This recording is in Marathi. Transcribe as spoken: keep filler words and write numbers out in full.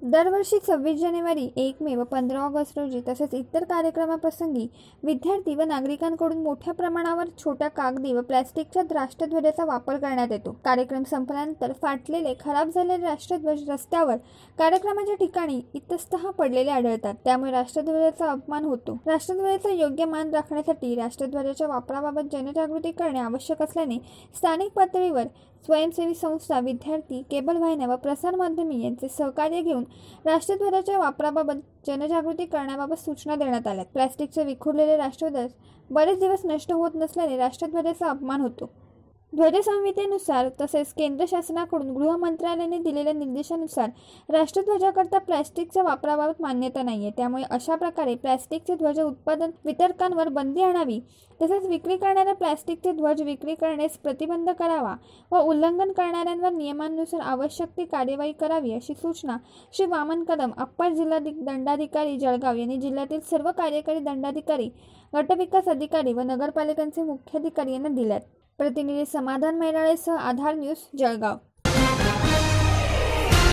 दरवर्षी सव्वीस जानेवारी, एक मे व पंधरा ऑगस्ट रोजी तसेच इतर कार्यक्रमाप्रसंगी विद्यार्थी व नागरिकांकडून मोठ्या प्रमाणावर छोट्या कागदी व प्लॅस्टिकच्या राष्ट्रध्वजाचा वापर करण्यात येतो। कार्यक्रम संपल्यानंतर फाटलेले, खराब झालेले राष्ट्रध्वज रस्त्यावर, कार्यक्रमाच्या ठिकाणी इतस्ततः पडलेले आढळतात। त्यामुळे राष्ट्रध्वजाचा अपमान होतो। राष्ट्रध्वजाचा योग्य मान राखण्यासाठी राष्ट्रध्वजाच्या वापराबाबत जनजागृती करणे आवश्यक असल्याने स्थानिक पातळीवर स्वयंसेवी संस्था, विद्यार्थी, केबल वाहिन्या व प्रसारमाध्यमे यांचे सहकार्य घेऊन राष्ट्रध्वजाच्या वापराबाबत जनजागृती करण्याबाबत सूचना देण्यात आल्या। प्लॅस्टिकचे विखुरलेले राष्ट्रध्वज बरेच दिवस नष्ट होत नसल्याने राष्ट्रध्वजाचा अपमान होतो। ध्वजसंहितेनुसार तसेच केंद्र शासनाकडून गृह मंत्रालयाने दिलेल्या निर्देशानुसार राष्ट्रध्वजाकरता प्लॅस्टिकच्या वापराबाबत मान्यता नाहीये। त्यामुळे अशा प्रकारे प्लॅस्टिकचे ध्वज उत्पादन, वितरकांवर बंदी आणावी तसेच विक्री करणाऱ्या प्लॅस्टिकचे ध्वज विक्री करण्यास प्रतिबंध करावा व उल्लंघन करणाऱ्यांवर नियमानुसार आवश्यक ती कार्यवाही करावी, अशी सूचना श्री वामन कदम, अप्पर जिल्हा दंडाधिकारी, जळगाव यांनी जिल्ह्यातील सर्व कार्यकारी दंडाधिकारी, गटविकास अधिकारी व नगरपालिकांचे मुख्याधिकारी यांना दिल्यात। प्रतिनिधी समाधान मैराळेसह आधार न्यूज, जळगाव।